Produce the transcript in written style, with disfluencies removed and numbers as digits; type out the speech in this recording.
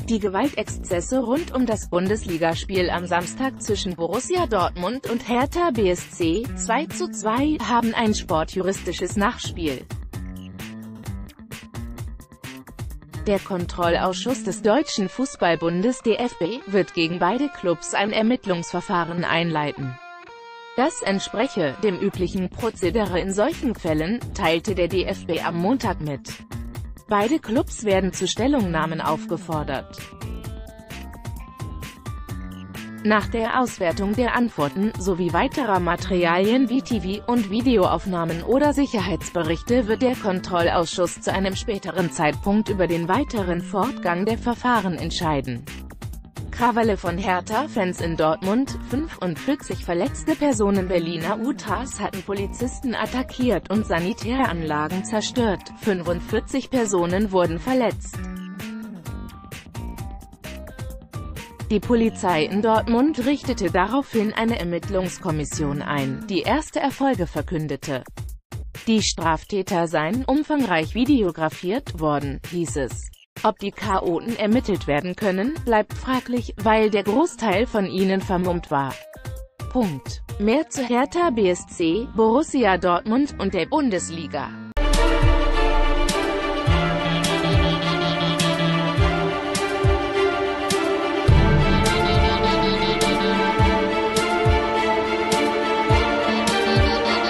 Die Gewaltexzesse rund um das Bundesligaspiel am Samstag zwischen Borussia Dortmund und Hertha BSC 2:2 haben ein sportjuristisches Nachspiel. Der Kontrollausschuss des Deutschen Fußballbundes (DFB) wird gegen beide Clubs ein Ermittlungsverfahren einleiten. Das entspreche dem üblichen Prozedere in solchen Fällen, teilte der DFB am Montag mit. Beide Clubs werden zu Stellungnahmen aufgefordert. Nach der Auswertung der Antworten, sowie weiterer Materialien wie TV- und Videoaufnahmen oder Sicherheitsberichte wird der Kontrollausschuss zu einem späteren Zeitpunkt über den weiteren Fortgang der Verfahren entscheiden. Krawalle von Hertha-Fans in Dortmund: 45 verletzte Personen. Berliner UTAs hatten Polizisten attackiert und Sanitäranlagen zerstört. 45 Personen wurden verletzt. Die Polizei in Dortmund richtete daraufhin eine Ermittlungskommission ein, die erste Erfolge verkündete. Die Straftäter seien umfangreich videografiert worden, hieß es. Ob die Chaoten ermittelt werden können, bleibt fraglich, weil der Großteil von ihnen vermummt war. Mehr zu Hertha BSC, Borussia Dortmund und der Bundesliga.